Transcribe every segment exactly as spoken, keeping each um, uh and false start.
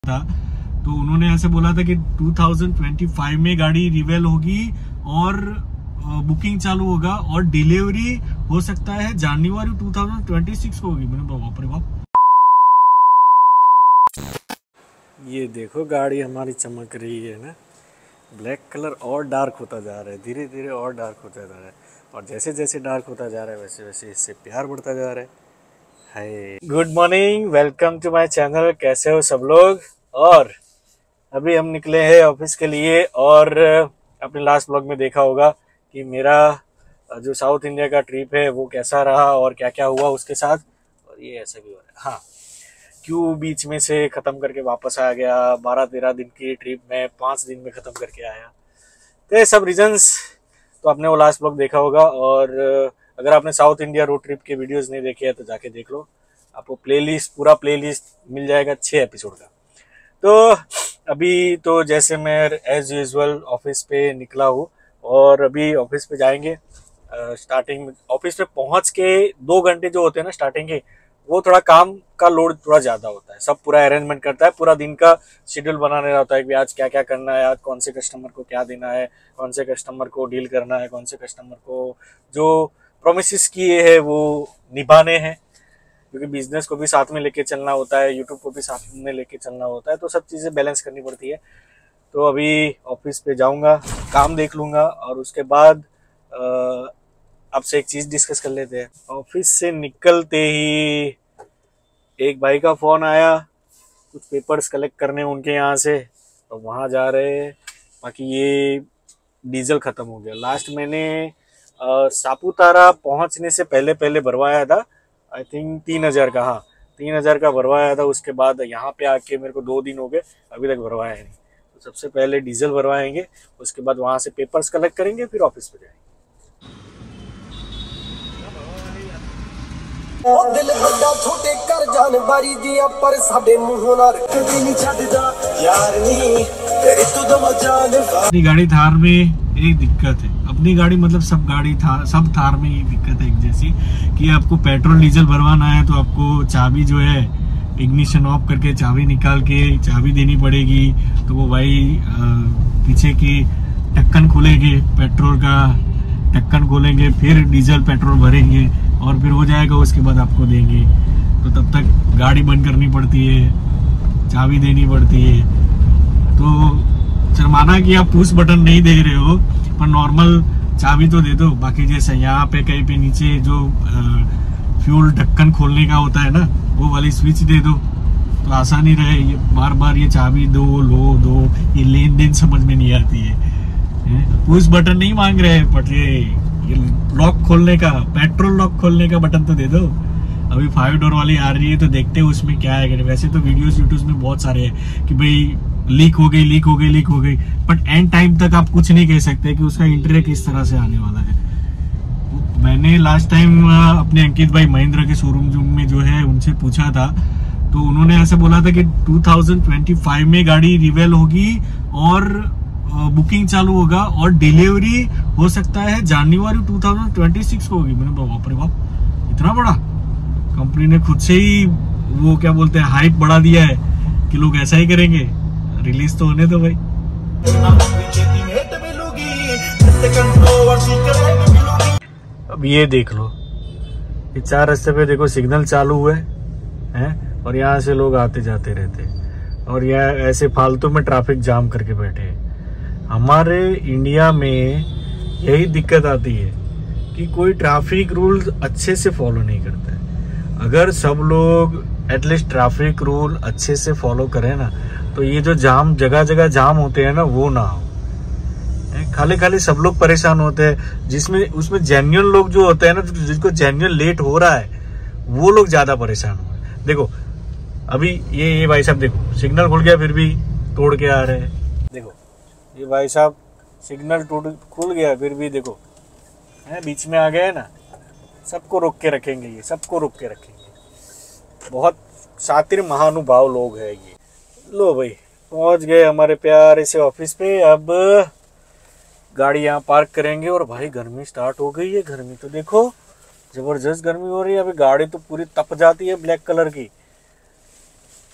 था तो उन्होंने ऐसे बोला था कि दो हज़ार पच्चीस में गाड़ी रिवेल होगी और बुकिंग चालू होगा और डिलीवरी हो सकता है जनवरी दो हज़ार छब्बीस को होगी। मैंने बाप रे बाप, ये देखो गाड़ी हमारी चमक रही है ना, ब्लैक कलर और डार्क होता जा रहा है, धीरे धीरे और डार्क होता जा रहा है और जैसे जैसे डार्क होता जा रहा है वैसे वैसे इससे प्यार बढ़ता जा रहा है। Hi, good morning, welcome to my channel. कैसे हो सब लोग? और अभी हम निकले हैं ऑफिस के लिए और अपने लास्ट ब्लॉग में देखा होगा कि मेरा जो साउथ इंडिया का ट्रिप है वो कैसा रहा और क्या क्या हुआ उसके साथ। और ये ऐसा भी हो रहा है, हाँ, क्यों बीच में से ख़त्म करके वापस आ गया, बारह तेरह दिन की ट्रिप में पाँच दिन में ख़त्म करके आया। तो ये सब रीजंस तो आपने वो लास्ट ब्लॉग देखा होगा। और अगर आपने साउथ इंडिया रोड ट्रिप के वीडियोस नहीं देखे हैं तो जाके देख लो, आपको प्लेलिस्ट पूरा प्लेलिस्ट मिल जाएगा छः एपिसोड का। तो अभी तो जैसे मैं एज यूजुअल ऑफिस पे निकला हूँ और अभी ऑफिस पे जाएंगे। स्टार्टिंग ऑफिस पे पहुँच के दो घंटे जो होते हैं ना स्टार्टिंग के, वो थोड़ा काम का लोड थोड़ा ज़्यादा होता है। सब पूरा अरेंजमेंट करता है, पूरा दिन का शेड्यूल बनाने रहता है कि आज क्या क्या करना है, आज कौन से कस्टमर को क्या देना है, कौन से कस्टमर को डील करना है, कौन से कस्टमर को जो प्रोमिसेस किए हैं वो निभाने हैं, क्योंकि बिजनेस को भी साथ में लेके चलना होता है, यूट्यूब को भी साथ में लेके चलना होता है, तो सब चीज़ें बैलेंस करनी पड़ती है। तो अभी ऑफिस पे जाऊंगा, काम देख लूँगा और उसके बाद आपसे एक चीज़ डिस्कस कर लेते हैं। ऑफिस से निकलते ही एक भाई का फ़ोन आया, कुछ पेपर्स कलेक्ट करने उनके यहाँ से, तो वहाँ जा रहे हैं। बाकी ये डीजल ख़त्म हो गया। लास्ट मैंने आ, सापुतारा पहुँचने से पहले पहले भरवाया था, आई थिंक तीन हज़ार का, हाँ तीन हज़ार का भरवाया था। उसके बाद यहाँ पे आके मेरे को दो दिन हो गए, अभी तक भरवाया नहीं। तो सबसे पहले डीजल भरवाएंगे, उसके बाद वहाँ से पेपर्स कलेक्ट करेंगे, फिर ऑफिस पे जाएंगे। दिल बड़ा छोटे कर जान बारी दिया पर साडे मुंह ना कभी नहीं छड्डदा यार नी तेरी तू दम जान। अपनी गाड़ी थार में एक दिक्कत है, अपनी गाड़ी मतलब सब गाड़ी था सब थार में एक दिक्कत है एक जैसी, कि आपको पेट्रोल डीजल भरवाना है तो आपको चाबी जो है इग्निशन ऑफ करके चाबी निकाल के चाबी देनी पड़ेगी। तो वो भाई पीछे की ढक्कन खोलेंगे, पेट्रोल का ढक्कन खोलेंगे, फिर डीजल पेट्रोल भरेंगे और फिर हो जाएगा, उसके बाद आपको देंगे। तो तब तक गाड़ी बंद करनी पड़ती है, चाबी देनी पड़ती है। तो शर्माना कि आप पुश बटन नहीं दे रहे हो पर नॉर्मल चाबी तो दे दो। बाकी जैसे यहाँ पे कहीं पे नीचे जो फ्यूल ढक्कन खोलने का होता है ना, वो वाली स्विच दे दो तो आसानी रहे। ये बार बार ये चाबी दो लो दो, ये लेन देन समझ में नहीं आती है। पुश बटन नहीं मांग रहे हैं, बट ये लॉक खोलने का, पेट्रोल लॉक खोलने का बटन तो दे दो। अभी फाइव डोर वाली आ रही है तो देखते हैं उसमें क्या है। वैसे तो वीडियोस यूट्यूब में बहुत सारे हैं कि भाई लीक हो गई लीक हो गई लीक हो गई, बट एंड टाइम तक आप कुछ नहीं कह सकते कि उसका इंटीरियर किस तरह से आने वाला है। मैंने लास्ट टाइम अपने अंकित भाई महिंद्रा के शोरूम में जो है उनसे पूछा था, तो उन्होंने ऐसे बोला था कि दो हज़ार पच्चीस में गाड़ी रिवेल होगी और बुकिंग चालू होगा और डिलीवरी हो सकता है जनवरी दो हज़ार छब्बीस को होगी। मैंने बाप रे बाप, इतना बड़ा कंपनी ने खुद से ही वो क्या बोलते हैं हाइप बढ़ा दिया है कि लोग ऐसा ही करेंगे। रिलीज तो होने दो भाई। अब ये देख लो, ये चार रास्ते पे देखो सिग्नल चालू हुए हैं और यहाँ से लोग आते जाते रहते हैं और यहाँ ऐसे फालतू में ट्रैफिक जाम करके बैठे हैं। हमारे इंडिया में यही दिक्कत आती है कि कोई ट्रैफिक रूल अच्छे से फॉलो नहीं करता है। अगर सब लोग एटलीस्ट ट्रैफिक रूल अच्छे से फॉलो करें ना, तो ये जो जाम जगह जगह जाम होते हैं ना वो ना हो। खाली खाली सब लोग परेशान होते हैं, जिसमें उसमें जेन्युइन लोग जो होते हैं ना, जिसको जेन्युइन लेट हो रहा है वो लोग ज्यादा परेशान हो रहे हैं। देखो अभी ये ये भाई साहब देखो सिग्नल खुल गया फिर भी तोड़ के आ रहे हैं। देखो ये भाई साहब सिग्नल टूट खुल गया फिर भी देखो है बीच में आ गए ना। सबको रोक के रखेंगे, ये सबको रोक के रखेंगे। बहुत शातिर महानुभाव लोग हैं ये। लो भाई पहुंच गए हमारे प्यारे से ऑफिस पे। अब गाड़ी यहाँ पार्क करेंगे और भाई गर्मी स्टार्ट हो गई है। गर्मी तो देखो जबरदस्त गर्मी हो रही है। अभी गाड़ी तो पूरी तप जाती है ब्लैक कलर की।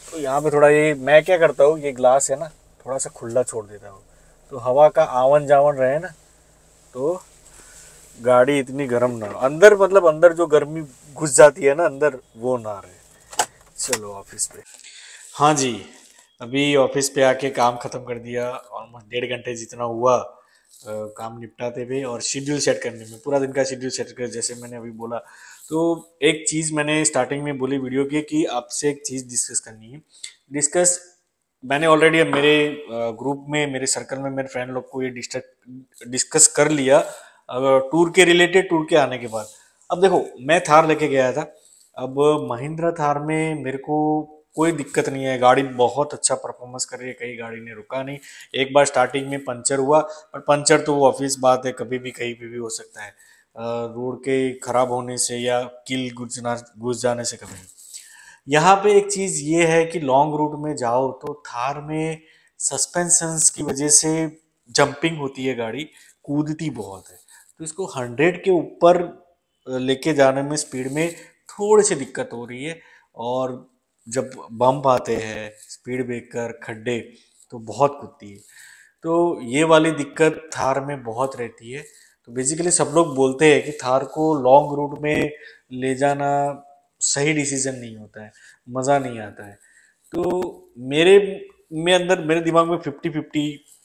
तो यहाँ पे थोड़ा ये मैं क्या करता हूँ, ये ग्लास है ना थोड़ा सा खुला छोड़ देता हूँ, तो हवा का आवन जावन रहे ना, तो गाड़ी इतनी गर्म ना हो अंदर, मतलब अंदर जो गर्मी घुस जाती है ना अंदर, वो ना रहे। चलो ऑफिस पे। हाँ जी, अभी ऑफिस पे आके काम ख़त्म कर दिया, ऑलमोस्ट डेढ़ घंटे जितना हुआ आ, काम निपटाते हुए और शेड्यूल सेट करने में, पूरा दिन का शेड्यूल सेट कर, जैसे मैंने अभी बोला। तो एक चीज़ मैंने स्टार्टिंग में बोली वीडियो की कि आपसे एक चीज़ डिस्कस करनी है। डिस्कस मैंने ऑलरेडी मेरे ग्रुप में, मेरे सर्कल में, मेरे फ्रेंड लोग को ये डिस्कस कर लिया टूर के रिलेटेड, टूर के आने के बाद। अब देखो, मैं थार लेके गया था, अब महिंद्रा थार में मेरे को कोई दिक्कत नहीं है, गाड़ी बहुत अच्छा परफॉर्मेंस कर रही है, कहीं गाड़ी ने रुका नहीं। एक बार स्टार्टिंग में पंचर हुआ, पर पंचर तो वो ऑफिस बात है, कभी भी कहीं पे भी हो सकता है, रोड के खराब होने से या कील घुसना घुस जाने से कभी नहीं। यहाँ पे एक चीज़ ये है कि लॉन्ग रूट में जाओ तो थार में सस्पेंशंस की वजह से जंपिंग होती है, गाड़ी कूदती बहुत है, तो इसको हंड्रेड के ऊपर लेके जाने में स्पीड में थोड़ी सी दिक्कत हो रही है। और जब बम्प आते हैं, स्पीड ब्रेकर, खड्डे, तो बहुत कूदती है। तो ये वाली दिक्कत थार में बहुत रहती है। तो बेसिकली सब लोग बोलते हैं कि थार को लॉन्ग रूट में ले जाना सही डिसीजन नहीं होता है, मज़ा नहीं आता है। तो मेरे में अंदर, मेरे दिमाग में फिफ्टी फिफ्टी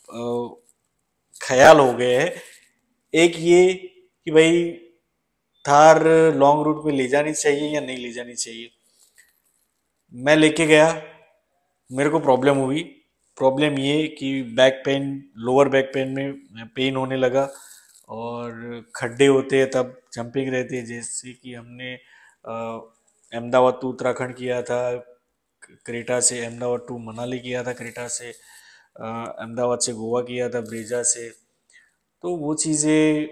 ख्याल हो गए हैं। एक ये कि भाई थार लॉन्ग रूट में ले जानी चाहिए या नहीं ले जानी चाहिए। मैं लेके गया, मेरे को प्रॉब्लम हुई। प्रॉब्लम ये कि back pain, lower back pain में पेन होने लगा, और खड्डे होते हैं तब जंपिंग रहती है। जैसे कि हमने अहमदाबाद टू उत्तराखंड किया था, क्रेटा से अहमदाबाद टू मनाली किया था, क्रेटा से अहमदाबाद से गोवा किया था, ब्रेजा से। तो वो चीज़ें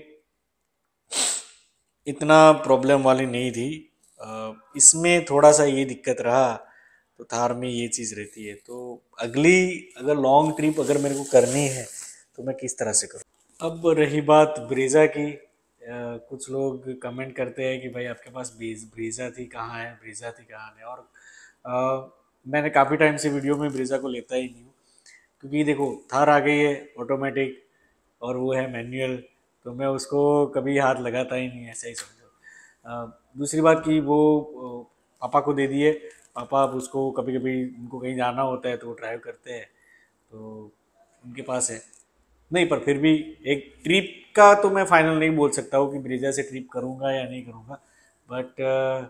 इतना प्रॉब्लम वाली नहीं थी। इसमें थोड़ा सा ये दिक्कत रहा, तो थार में ये चीज़ रहती है। तो अगली अगर लॉन्ग ट्रिप अगर मेरे को करनी है तो मैं किस तरह से करूँ। अब रही बात ब्रेजा की, आ, कुछ लोग कमेंट करते हैं कि भाई आपके पास ब्रेजा थी कहाँ है, ब्रेजा थी कहाँ है। और आ, मैंने काफ़ी टाइम से वीडियो में ब्रेजा को लेता ही नहीं हूँ, क्योंकि देखो थार आ गई है ऑटोमेटिक और वो है मैनुअल, तो मैं उसको कभी हाथ लगाता ही नहीं, ऐसा ही समझो। दूसरी बात कि वो पापा को दे दिए, पापा अब उसको कभी कभी उनको कहीं जाना होता है तो वो ड्राइव करते हैं, तो उनके पास है। नहीं, पर फिर भी एक ट्रिप का तो मैं फाइनल नहीं बोल सकता हूँ कि ब्रेजा से ट्रिप करूँगा या नहीं करूँगा। बट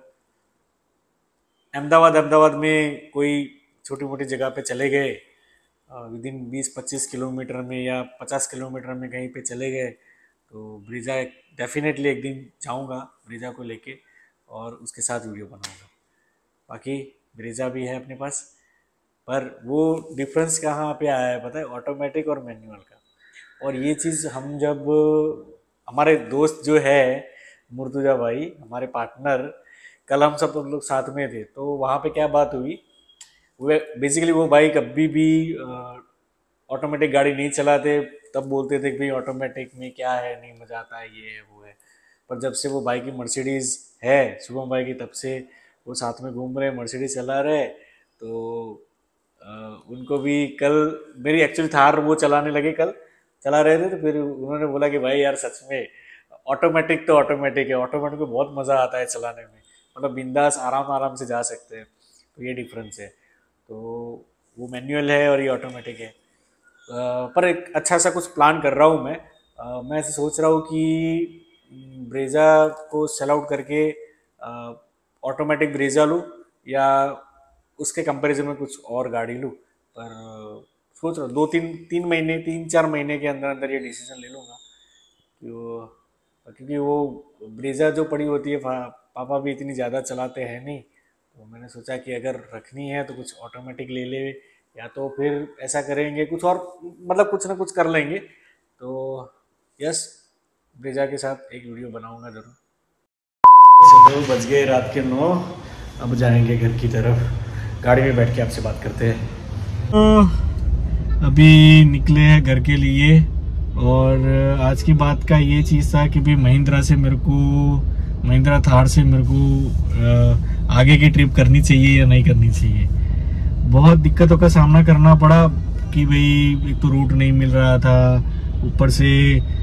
अहमदाबाद अहमदाबाद में कोई छोटी मोटी जगह पे चले गए, विद इन बीस पच्चीस किलोमीटर में या पचास किलोमीटर में कहीं पे चले गए, तो ब्रेजा डेफिनेटली एक दिन जाऊंगा ब्रेजा को लेके और उसके साथ वीडियो बनाऊंगा। बाकी ब्रेजा भी है अपने पास, पर वो डिफरेंस कहाँ पे आया है पता है, ऑटोमेटिक और मैनुअल का। और ये चीज़ हम जब, हमारे दोस्त जो है मुर्तुजा भाई, हमारे पार्टनर, कल हम सब लोग साथ में थे, तो वहाँ पे क्या बात हुई, वे बेसिकली वो भाई कभी भी ऑटोमेटिक गाड़ी नहीं चलाते, तब बोलते थे कि भाई ऑटोमेटिक में क्या है, नहीं मज़ा आता है, ये है वो है। पर जब से वो भाई की मर्सिडीज़ है शुभम भाई की, तब से वो साथ में घूम रहे, मर्सिडीज़ चला रहे। तो आ, उनको भी कल मेरी एक्चुअली थार वो चलाने लगे, कल चला रहे थे, तो फिर उन्होंने बोला कि भाई यार सच में ऑटोमेटिक तो ऑटोमेटिक है, ऑटोमेटिक में बहुत मज़ा आता है चलाने में, मतलब बिंदास आराम आराम से जा सकते हैं। तो ये डिफरेंस है। तो वो मैनुअल है और ये ऑटोमेटिक है। पर एक अच्छा सा कुछ प्लान कर रहा हूँ मैं। आ, मैं ऐसे सोच रहा हूँ कि ब्रेजा को सेल आउट करके ऑटोमेटिक ब्रेजा लूँ या उसके कंपैरिजन में कुछ और गाड़ी लूँ। पर सोच रहा हूँ दो तीन तीन महीने तीन चार महीने के अंदर अंदर ये डिसीजन ले लूँगा। क्योंकि वो ब्रेजा जो पड़ी होती है, पापा भी इतनी ज़्यादा चलाते हैं नहीं, तो मैंने सोचा कि अगर रखनी है तो कुछ ऑटोमेटिक ले ले, या तो फिर ऐसा करेंगे कुछ और, मतलब कुछ ना कुछ कर लेंगे। तो यस, ब्रेजा के साथ एक वीडियो बनाऊंगा ज़रूर। चलो बज गए रात के नौ, अब जाएंगे घर की तरफ, गाड़ी में बैठ के आपसे बात करते हैं। तो अभी निकले हैं घर के लिए, और आज की बात का ये चीज़ था कि भाई महिंद्रा से मेरे को, महिंद्रा थार से मेरे को आगे की ट्रिप करनी चाहिए या नहीं करनी चाहिए। बहुत दिक्कतों का सामना करना पड़ा कि भाई एक तो रूट नहीं मिल रहा था, ऊपर से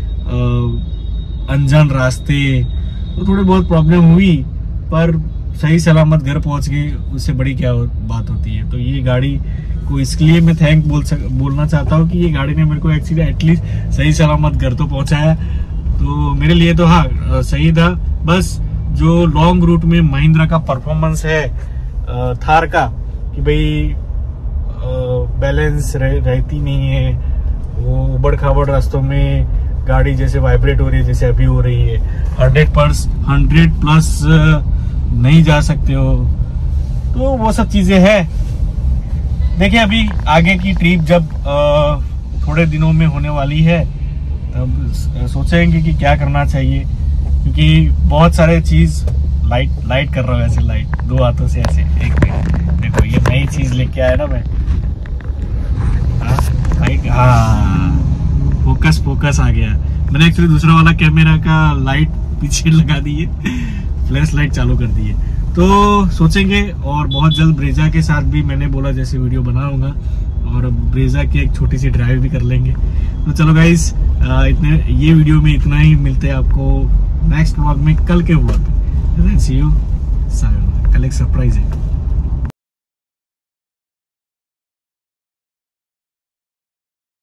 अनजान रास्ते, तो थोड़ी बहुत प्रॉब्लम हुई, पर सही सलामत घर पहुंच गए, उससे बड़ी क्या बात होती है। तो ये गाड़ी को इसके लिए मैं थैंक बोल सक बोलना चाहता हूँ कि ये गाड़ी ने मेरे को एक्चुअली एटलीस्ट सही सलामत घर तो पहुंचाया। तो मेरे लिए तो हाँ सही था। बस जो लॉन्ग रूट में महिंद्रा का परफॉर्मेंस है थार का कि भाई बैलेंस रह, रहती नहीं है, वो उबड़ खाबड़ रास्तों में गाड़ी जैसे वाइब्रेट हो रही है जैसे अभी हो रही है, हंड्रेड प्लस हंड्रेड प्लस नहीं जा सकते हो, तो वो सब चीजें हैं। देखिए अभी आगे की ट्रिप जब आ, थोड़े दिनों में होने वाली है तब सोचेंगे कि क्या करना चाहिए, क्योंकि बहुत सारे चीज लाइट लाइट कर रहा हूँ ऐसे, लाइट दो हाथों से ऐसे। एक मिनट देखो, ये नई चीज लेके आया ना मैं, लाइट, हाँ फोकस फोकस आ गया। मैंने एक्चुअली दूसरा वाला कैमरा का लाइट पीछे लगा दी है, फ्लैश लाइट चालू कर दी है। तो सोचेंगे, और बहुत जल्द ब्रेजा के साथ भी मैंने बोला जैसे वीडियो बनाऊंगा, और ब्रेजा की एक छोटी सी ड्राइव भी कर लेंगे। तो चलो गाइस, इतने ये वीडियो में इतना ही, मिलते हैं आपको नेक्स्ट व्लॉग में, कल के व्लॉग में। सी यू, कल एक सरप्राइज है।